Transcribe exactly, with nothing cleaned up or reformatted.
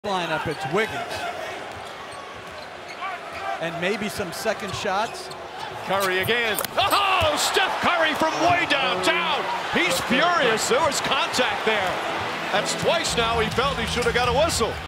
Lineup, it's Wiggins. And maybe some second shots. Curry again. Oh, Steph Curry from way downtown. He's furious. There was contact there. That's twice now he felt he should have got a whistle.